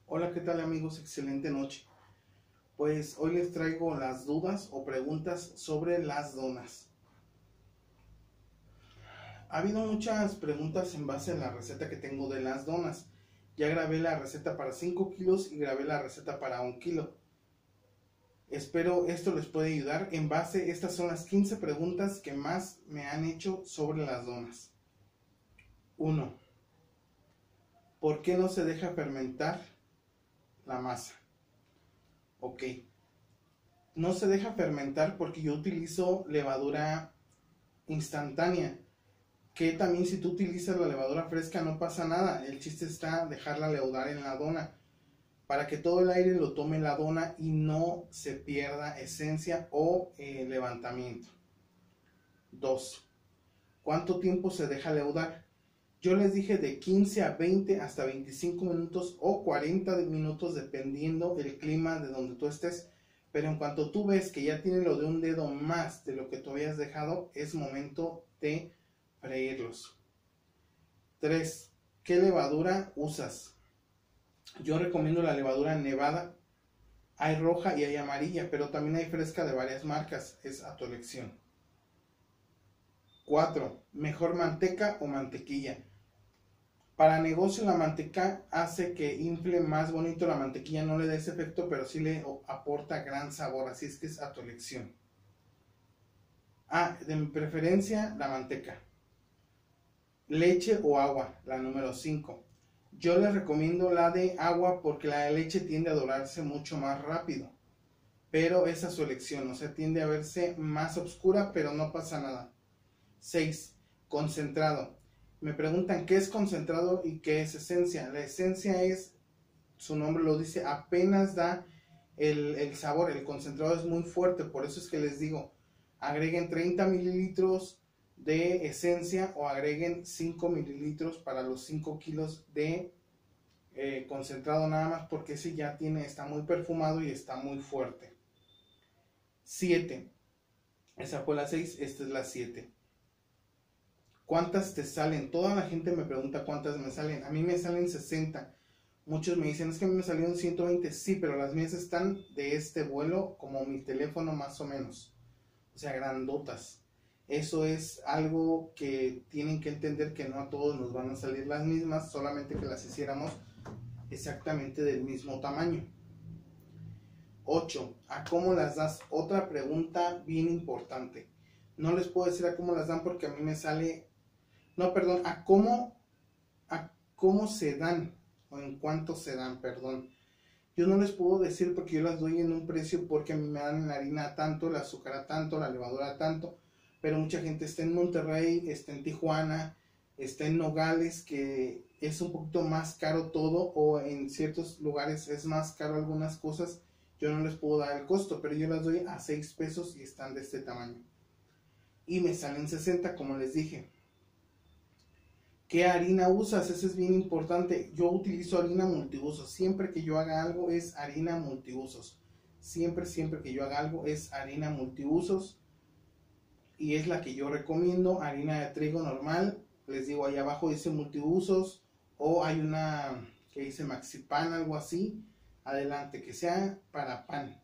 Hola, ¿qué tal amigos? Excelente noche. Pues hoy les traigo las dudas o preguntas sobre las donas. Ha habido muchas preguntas en base a la receta que tengo de las donas. Ya grabé la receta para 5 kilos y grabé la receta para 1 kilo. Espero esto les pueda ayudar. En base, estas son las 15 preguntas que más me han hecho sobre las donas. 1. ¿Por qué no se deja fermentar la masa? Ok. No se deja fermentar porque yo utilizo levadura instantánea, que también si tú utilizas la levadura fresca no pasa nada. El chiste está dejarla leudar en la dona para que todo el aire lo tome la dona y no se pierda esencia o levantamiento. 2. ¿Cuánto tiempo se deja leudar? Yo les dije de 15 a 20 hasta 25 minutos o 40 minutos dependiendo el clima de donde tú estés. Pero en cuanto tú ves que ya tiene lo de un dedo más de lo que tú habías dejado, es momento de freírlos. 3. ¿Qué levadura usas? Yo recomiendo la levadura Nevada. Hay roja y hay amarilla, pero también hay fresca de varias marcas. Es a tu elección. 4. ¿Mejor manteca o mantequilla? Para negocio la manteca hace que infle más bonito, la mantequilla no le da ese efecto, pero sí le aporta gran sabor, así es que es a tu elección. De mi preferencia la manteca. Leche o agua, la número 5. Yo les recomiendo la de agua porque la de leche tiende a dorarse mucho más rápido, pero es a su elección, o sea, tiende a verse más oscura, pero no pasa nada. 6. Concentrado. Me preguntan qué es concentrado y qué es esencia. La esencia es, su nombre lo dice, apenas da el sabor. El concentrado es muy fuerte, por eso es que les digo, agreguen 30 mililitros de esencia o agreguen 5 mililitros para los 5 kilos de concentrado nada más, porque ese ya está muy perfumado y está muy fuerte. 7. Esa fue la 6, esta es la 7. ¿Cuántas te salen? Toda la gente me pregunta cuántas me salen. A mí me salen 60. Muchos me dicen, es que a mí me salieron 120. Sí, pero las mías están de este vuelo, como mi teléfono más o menos. O sea, grandotas. Eso es algo que tienen que entender, que no a todos nos van a salir las mismas, solamente que las hiciéramos exactamente del mismo tamaño. 8. ¿A cómo las das? Otra pregunta bien importante. No les puedo decir a cómo las dan porque a mí me sale... No, perdón, a cómo se dan, o en cuánto se dan, perdón. Yo no les puedo decir porque yo las doy en un precio porque a mí me dan la harina tanto, la azúcar a tanto, la levadura a tanto, pero mucha gente está en Monterrey, está en Tijuana, está en Nogales, que es un poquito más caro todo, o en ciertos lugares es más caro algunas cosas. Yo no les puedo dar el costo, pero yo las doy a 6 pesos y están de este tamaño. Y me salen 60, como les dije. ¿Qué harina usas? Eso es bien importante. Yo utilizo harina multiusos. Siempre que yo haga algo es harina multiusos. Siempre que yo haga algo es harina multiusos. Y es la que yo recomiendo. Harina de trigo normal. Les digo, ahí abajo dice multiusos. O hay una que dice Maxipan, algo así. Adelante, que sea para pan.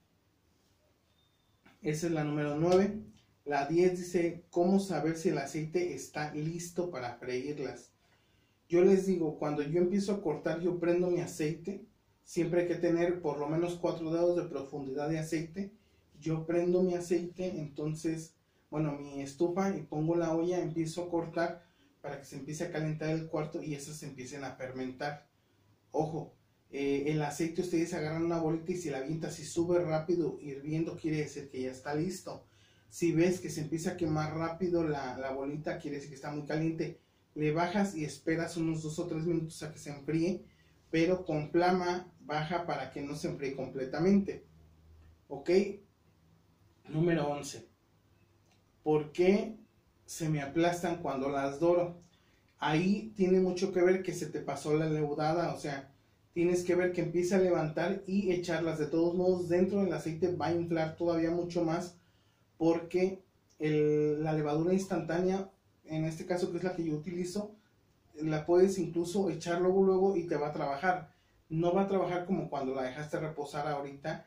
Esa es la número 9. La 10 dice, ¿cómo saber si el aceite está listo para freírlas? Yo les digo, cuando yo empiezo a cortar, yo prendo mi aceite. Siempre hay que tener por lo menos 4 dedos de profundidad de aceite. Yo prendo mi aceite, entonces, mi estufa, y pongo la olla, empiezo a cortar para que se empiece a calentar el cuarto y esas se empiecen a fermentar. Ojo, el aceite ustedes agarran una bolita y si la avientas, si sube rápido hirviendo, quiere decir que ya está listo. Si ves que se empieza a quemar rápido la bolita, quiere decir que está muy caliente. Le bajas y esperas unos 2 o 3 minutos a que se enfríe, pero con flama baja para que no se enfríe completamente. Ok. Número 11. ¿Por qué se me aplastan cuando las doro? Ahí tiene mucho que ver que se te pasó la leudada, o sea, tienes que ver que empieza a levantar y echarlas. De todos modos, dentro del aceite va a inflar todavía mucho más, porque la levadura instantánea, en este caso que es la que yo utilizo, la puedes incluso echar luego y te va a trabajar. No va a trabajar como cuando la dejaste reposar ahorita,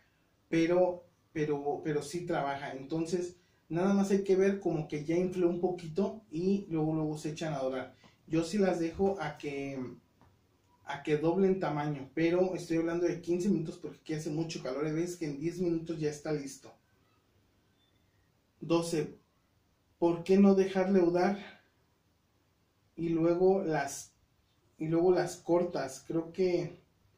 pero sí trabaja. Entonces, nada más hay que ver como que ya infló un poquito y luego se echan a dorar. Yo sí las dejo a que doblen tamaño, pero estoy hablando de 15 minutos porque aquí hace mucho calor y ves que en 10 minutos ya está listo. 12. ¿Por qué no dejar leudar y luego las cortas? Creo que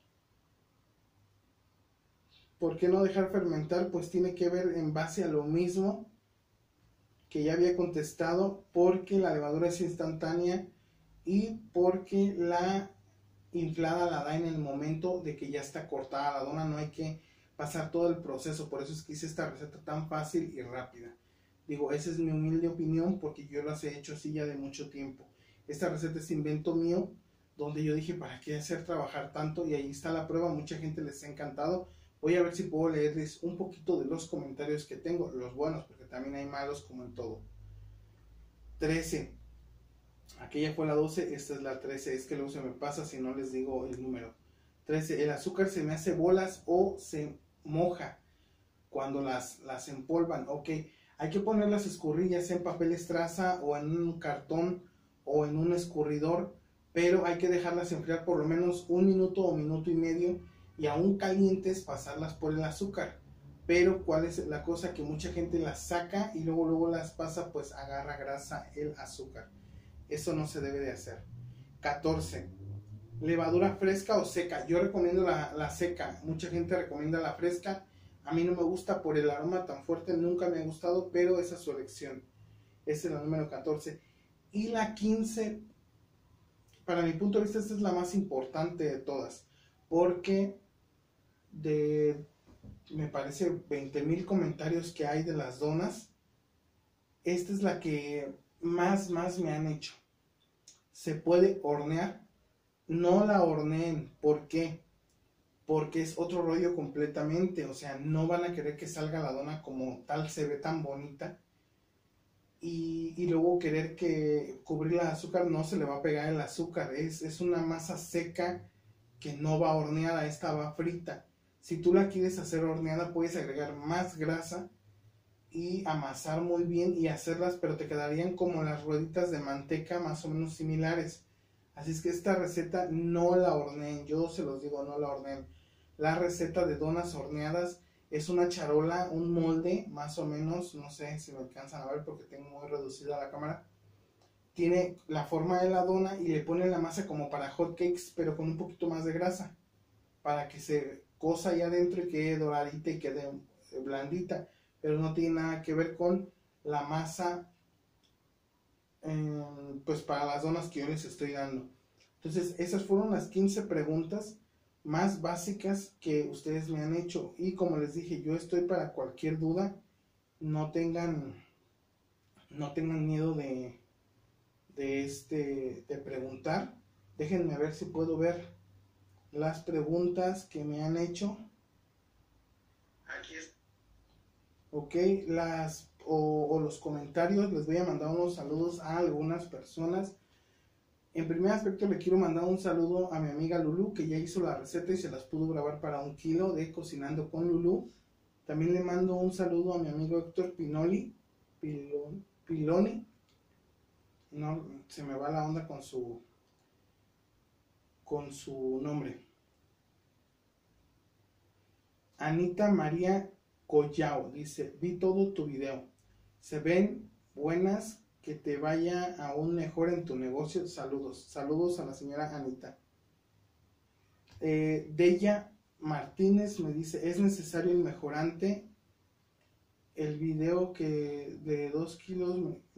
¿por qué no dejar fermentar? Pues tiene que ver en base a lo mismo que ya había contestado, porque la levadura es instantánea y porque la inflada la da en el momento de que ya está cortada la dona, no hay que pasar todo el proceso. Por eso es que hice esta receta tan fácil y rápida. Digo, esa es mi humilde opinión porque yo las he hecho así ya de mucho tiempo. Esta receta es invento mío, donde yo dije, ¿para qué hacer trabajar tanto? Y ahí está la prueba, mucha gente les ha encantado. Voy a ver si puedo leerles un poquito de los comentarios que tengo, los buenos, porque también hay malos como en todo. 13. Aquella fue la 12, esta es la 13. Es que luego se me pasa si no les digo el número. 13. El azúcar se me hace bolas o se moja cuando las empolvan. Ok, hay que poner las escurrillas en papel estraza o en un cartón o en un escurridor, pero hay que dejarlas enfriar por lo menos un minuto o minuto y medio, y aún calientes pasarlas por el azúcar. Pero ¿cuál es la cosa? Que mucha gente las saca y luego las pasa, pues agarra grasa el azúcar. Eso no se debe de hacer. 14. Levadura fresca o seca. Yo recomiendo la seca. Mucha gente recomienda la fresca. A mí no me gusta por el aroma tan fuerte, nunca me ha gustado, pero esa es su elección. Esa es la número 14. Y la 15, para mi punto de vista, esta es la más importante de todas, porque me parece 20,000 comentarios que hay de las donas, esta es la que más me han hecho. Se puede hornear, no la horneen. ¿Por qué? Porque es otro rollo completamente, o sea, no van a querer que salga la dona como tal, se ve tan bonita, y luego querer que cubrirla de azúcar, no se le va a pegar el azúcar, es una masa seca que no va horneada, esta va frita. Si tú la quieres hacer horneada, puedes agregar más grasa y amasar muy bien y hacerlas, pero te quedarían como las rueditas de manteca más o menos similares. Así es que esta receta no la horneen, yo se los digo, no la horneen. La receta de donas horneadas es una charola, un molde más o menos, no sé si me alcanzan a ver porque tengo muy reducida la cámara. Tiene la forma de la dona y le ponen la masa como para hot cakes, pero con un poquito más de grasa, para que se cosa ahí adentro y quede doradita y quede blandita, pero no tiene nada que ver con la masa pues para las donas que yo les estoy dando. Entonces esas fueron las 15 preguntas más básicas que ustedes me han hecho, y como les dije, yo estoy para cualquier duda. No tengan miedo de preguntar. Déjenme ver si puedo ver las preguntas que me han hecho. Aquí es. Ok, o los comentarios. Les voy a mandar unos saludos a algunas personas. En primer aspecto, le quiero mandar un saludo a mi amiga Lulu, que ya hizo la receta y se las pudo grabar para 1 kilo de Cocinando con Lulu. También le mando un saludo a mi amigo Héctor Piloni. No, se me va la onda con su nombre. Anita María Collao dice: vi todo tu video, se ven buenas, que te vaya aún mejor en tu negocio, saludos a la señora Anita. Deya Martínez me dice: es necesario el mejorante. El video que de 2 kilos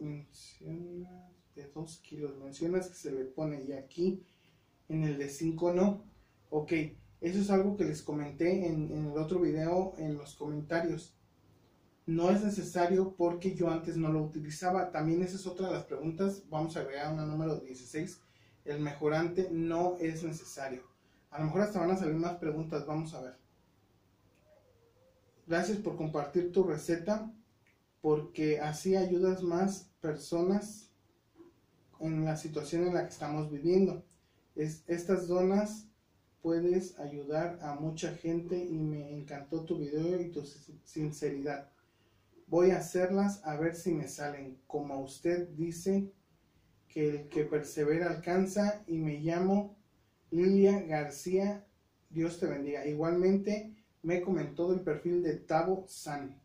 mencionas que se le pone, y aquí en el de 5 no. Ok, eso es algo que les comenté en el otro video en los comentarios. No es necesario porque yo antes no lo utilizaba. También esa es otra de las preguntas. Vamos a agregar una número 16. El mejorante no es necesario. A lo mejor hasta van a salir más preguntas. Vamos a ver. Gracias por compartir tu receta, porque así ayudas más personas en la situación en la que estamos viviendo. Estas donas puedes ayudar a mucha gente y me encantó tu video y tu sinceridad. Voy a hacerlas a ver si me salen. Como usted dice, que el que persevera alcanza, y me llamo Lilia García. Dios te bendiga. Igualmente me comentó del perfil de Tavo San.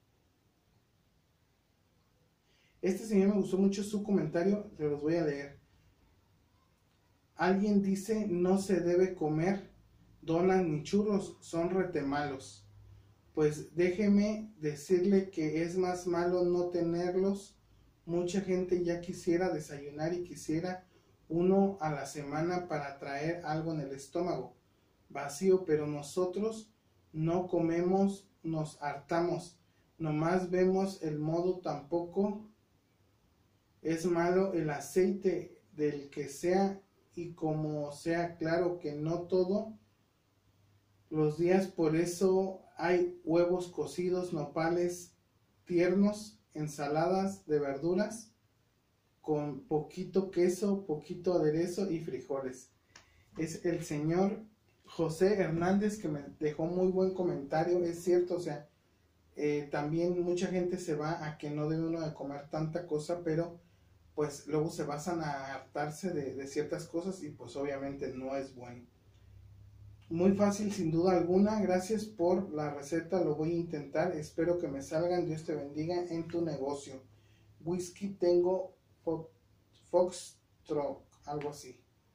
Este señor me gustó mucho su comentario, se los voy a leer. Alguien dice no se debe comer donas ni churros, son retemalos. Pues déjeme decirle que es más malo no tenerlos. Mucha gente ya quisiera desayunar y quisiera uno a la semana para traer algo en el estómago vacío, pero nosotros no comemos, nos hartamos, nomás vemos el modo. Tampoco es malo el aceite del que sea, y como sea, claro que no todo los días, por eso hay huevos cocidos, nopales tiernos, ensaladas de verduras con poquito queso, poquito aderezo y frijoles. Es el señor José Hernández que me dejó muy buen comentario. Es cierto, o sea, también mucha gente se va a que no debe uno de comer tanta cosa, pero pues luego se basan a hartarse de ciertas cosas y pues obviamente no es bueno. Muy fácil sin duda alguna. Gracias por la receta, lo voy a intentar, espero que me salgan. Dios te bendiga en tu negocio. Whisky tengo Foxtrot, algo así.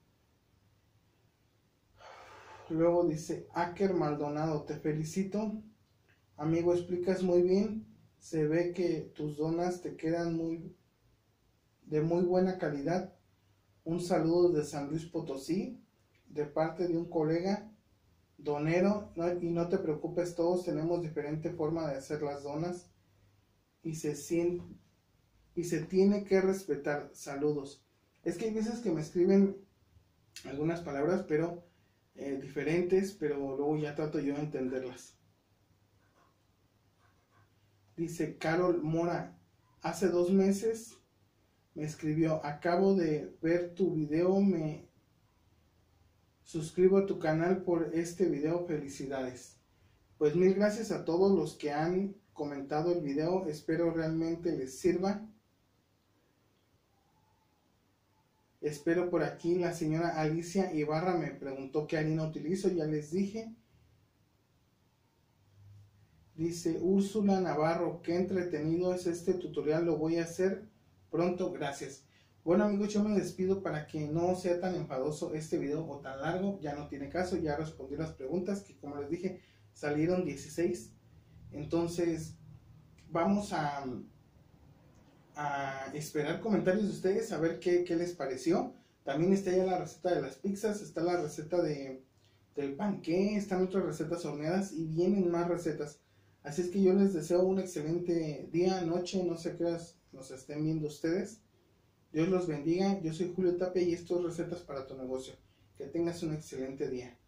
Luego dice Aker Maldonado, te felicito amigo, explicas muy bien, se ve que tus donas te quedan de muy buena calidad. Un saludo de San Luis Potosí, de parte de un colega donero, y no te preocupes, todos tenemos diferente forma de hacer las donas y se tiene que respetar. Saludos. Es que hay veces que me escriben algunas palabras pero diferentes, pero luego ya trato yo de entenderlas. Dice Carol Mora, hace 2 meses me escribió, acabo de ver tu video, me suscribo a tu canal por este video, felicidades. Pues mil gracias a todos los que han comentado el video, espero realmente les sirva. Espero por aquí. La señora Alicia Ibarra me preguntó qué harina utilizo, ya les dije. Dice Úrsula Navarro, qué entretenido es este tutorial, lo voy a hacer pronto, gracias. Bueno amigos, yo me despido para que no sea tan enfadoso este video o tan largo, ya no tiene caso, ya respondí las preguntas que como les dije salieron 16. Entonces vamos a esperar comentarios de ustedes, a ver qué les pareció. También está ya la receta de las pizzas, está la receta del panqué, están otras recetas horneadas y vienen más recetas. Así es que yo les deseo un excelente día, noche, no sé qué horas nos estén viendo ustedes. Dios los bendiga, yo soy Julio Tapia y esto es Recetas para tu Negocio. Que tengas un excelente día.